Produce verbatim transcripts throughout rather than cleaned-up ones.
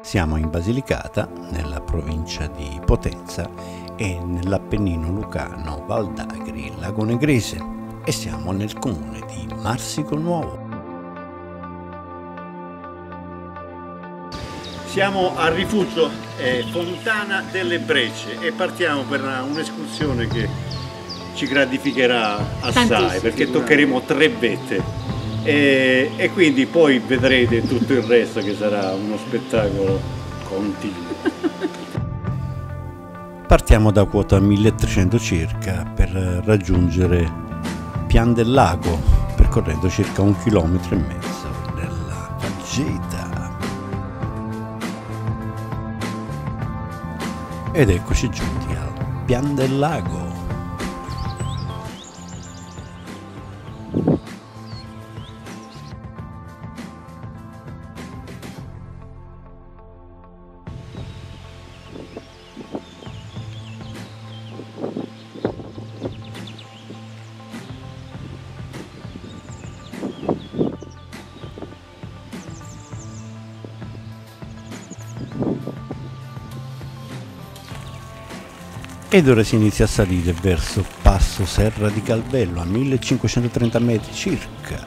Siamo in Basilicata, nella provincia di Potenza e nell'Appennino lucano, Val d'Agri, Lago Negrese, e siamo nel comune di Marsico Nuovo. Siamo al rifugio eh, Fontana delle Brecce e partiamo per un'escursione che ci gratificherà assai, perché toccheremo tre vette. E, e quindi poi vedrete tutto il resto, che sarà uno spettacolo continuo. Partiamo da quota milletrecento circa per raggiungere Pian del Lago, percorrendo circa un chilometro e mezzo nella faggeta. Ed eccoci giunti al Pian del Lago. Ed ora si inizia a salire verso Passo Serra di Calvello a millecinquecentotrenta metri circa.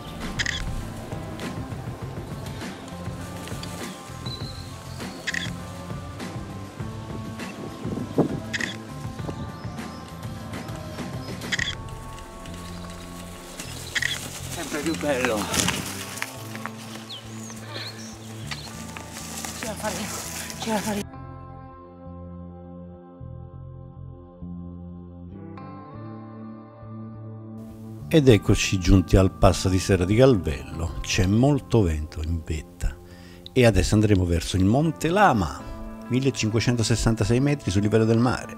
Sempre più bello. Ce la faremo, ce la faremo. Ed eccoci giunti al passo di Serra di Calvello, c'è molto vento in vetta e adesso andremo verso il Monte Lama, millecinquecentosessantasei metri sul livello del mare.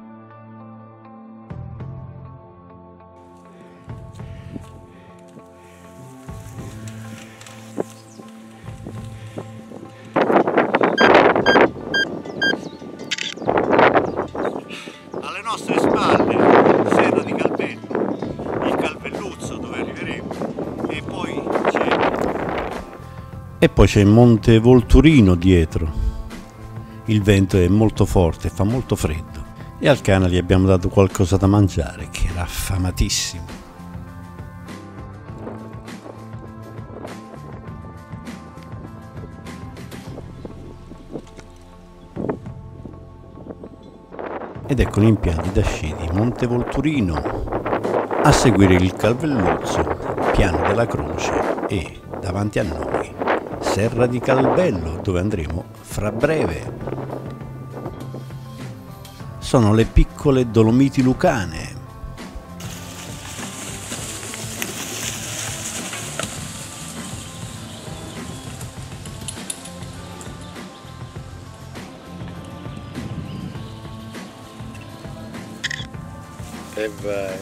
Alle nostre spalle Serra di Calvello, il Calvelluzzo dove arriveremo, e poi c'è E poi c'è il Monte Volturino dietro. Il vento è molto forte, fa molto freddo e al cane gli abbiamo dato qualcosa da mangiare, che era affamatissimo. Ed ecco gli impianti da sci di Monte Volturino, a seguire il Calvelluzzo, Piano della Croce e, davanti a noi, Serra di Calvello, dove andremo fra breve. Sono le piccole Dolomiti lucane. E vai.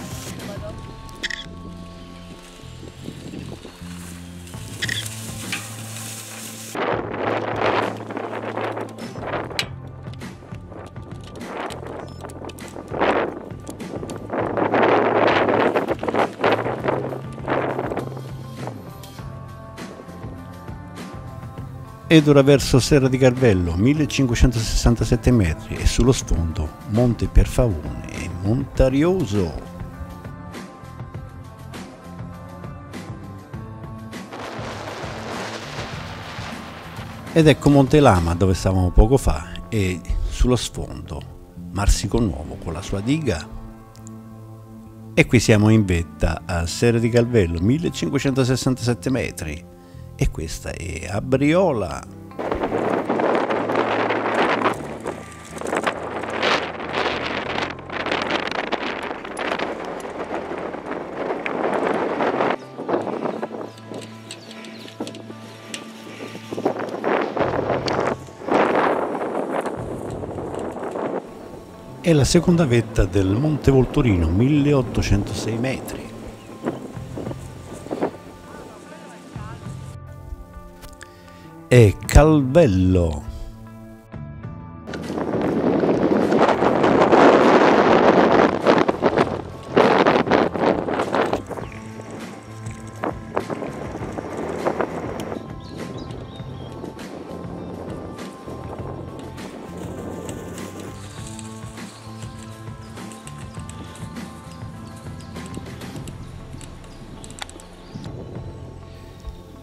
Ed ora verso Serra di Calvello, millecinquecentosessantasette metri, e sullo sfondo Monte Perfavone e Montarioso. Ed ecco Monte Lama, dove stavamo poco fa, e sullo sfondo Marsico Nuovo con la sua diga. E qui siamo in vetta a Serra di Calvello, millecinquecentosessantasette metri. E questa è Abriola. È la seconda vetta del Monte Volturino, milleottocentosei metri. E Calvello.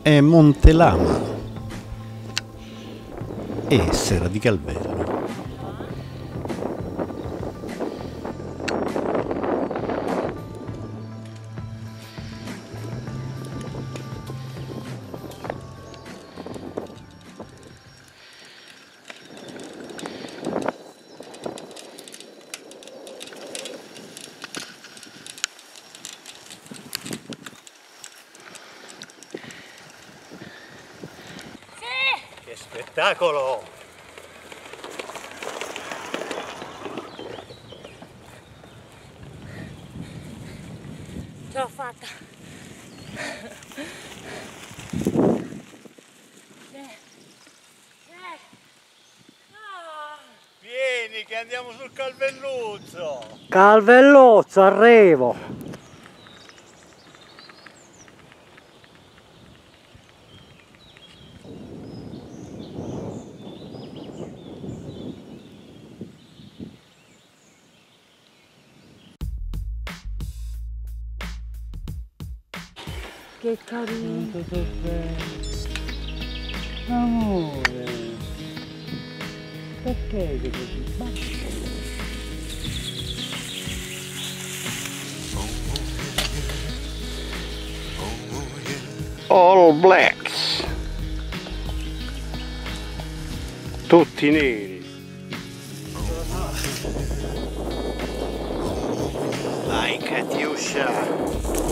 è Monte Lama e Serra di Calvello. Che spettacolo! Ce l'ho fatta. Vieni che andiamo sul Calvelluzzo! Calvellozzo, arrivo! Che carino. Tutto bene. Amore, perché sei così? Basta. All Blacks, tutti neri. Vai Katiuscia.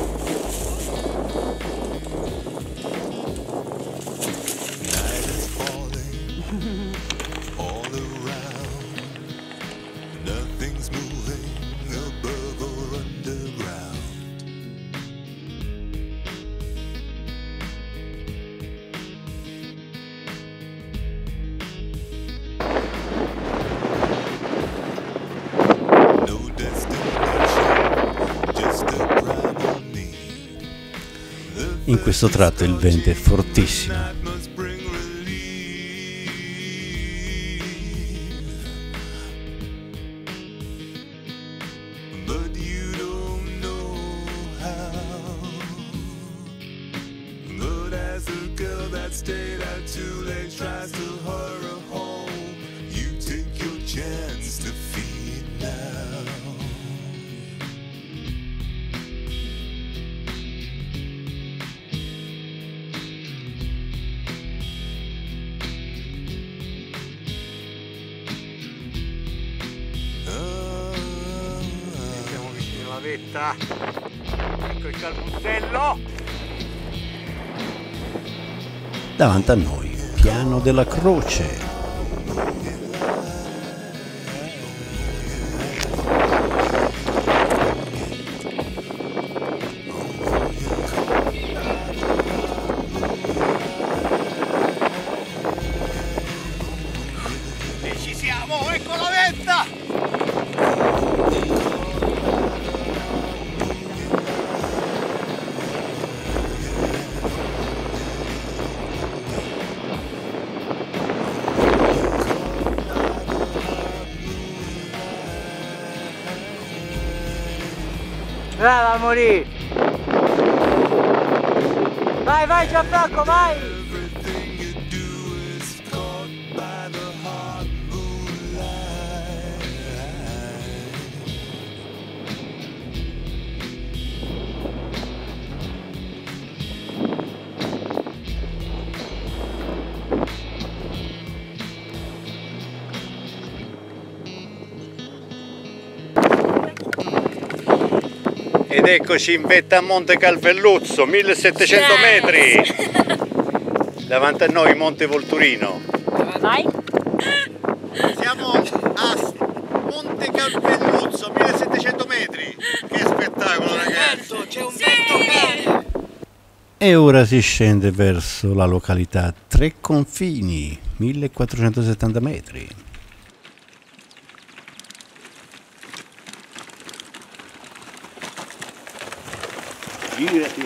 In questo tratto il vento è fortissimo. Vetta. Ecco il calbuzello. Davanti a noi, Piano della Croce. E ci siamo, ecco la vetta. Brava a morire! Vai, vai Gianfranco, vai! Ed eccoci in vetta a Monte Calvelluzzo, millesettecento metri. Davanti a noi Monte Volturino. Vai. Siamo a Monte Calvelluzzo, millesettecento metri. Che spettacolo, ragazzi! C'è un vento bene. E ora si scende verso la località Tre Confini, millequattrocentosettanta metri. Girati.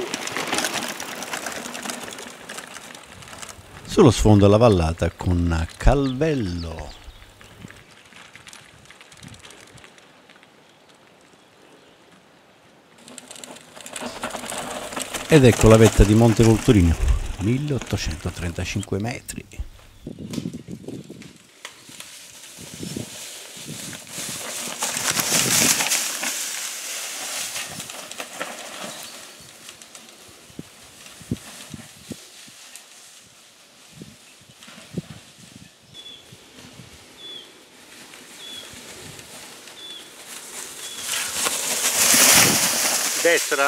Sullo sfondo la vallata con Calvello. Ed ecco la vetta di Monte Volturino. milleottocentotrentacinque metri. Destra.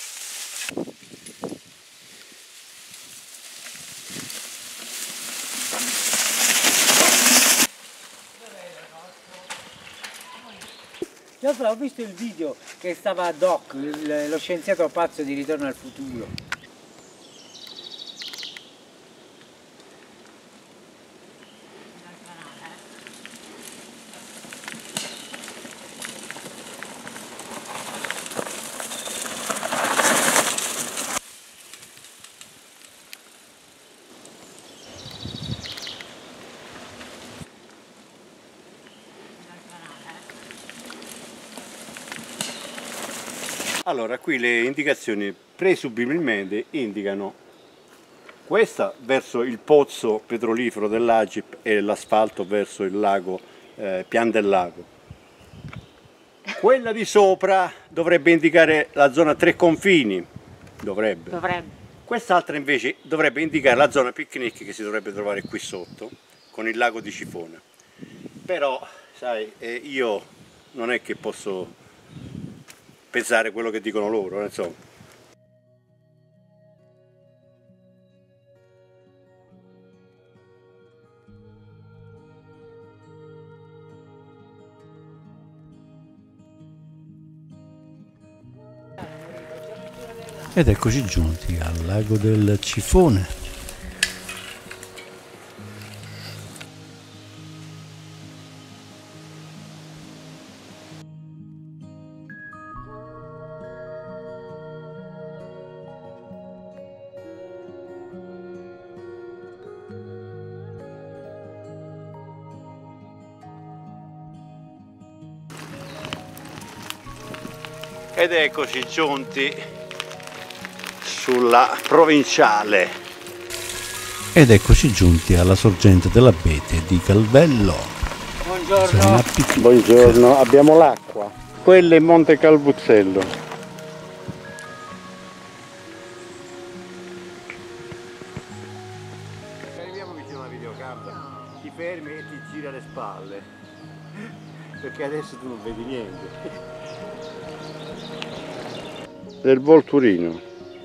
Già ho visto il video che stava a Doc, il- lo scienziato pazzo di Ritorno al futuro. Allora, qui le indicazioni presumibilmente indicano questa verso il pozzo petrolifero dell'A G I P e l'asfalto verso il lago, eh, Pian del Lago. Quella di sopra dovrebbe indicare la zona tre confini, dovrebbe. Dovrebbe. Quest'altra invece dovrebbe indicare la zona picnic che si dovrebbe trovare qui sotto, con il lago di Cifona. Però, sai, eh, io non è che posso pensare quello che dicono loro, eh, insomma. Ed eccoci giunti al lago del Cifone. Ed eccoci giunti sulla provinciale. Ed eccoci giunti alla sorgente dell'Abete di Calvello. Buongiorno. Zona picnic. Buongiorno, abbiamo l'acqua. Quello è Monte Calvuzzello. Arriviamo vicino alla videocamera, ti fermi e ti gira le spalle, perché adesso tu non vedi niente. Del Volturino.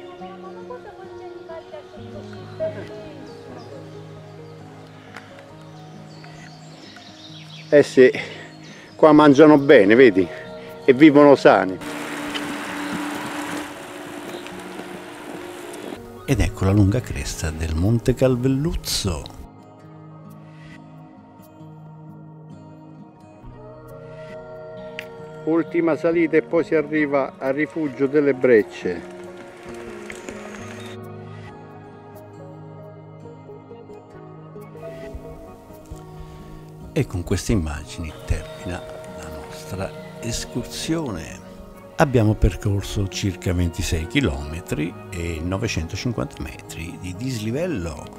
Eh sì, qua mangiano bene, vedi? E vivono sani. Ed ecco la lunga cresta del Monte Calvelluzzo. Ultima salita e poi si arriva al rifugio delle Brecce. E con queste immagini termina la nostra escursione. Abbiamo percorso circa ventisei chilometri e novecentocinquanta metri di dislivello.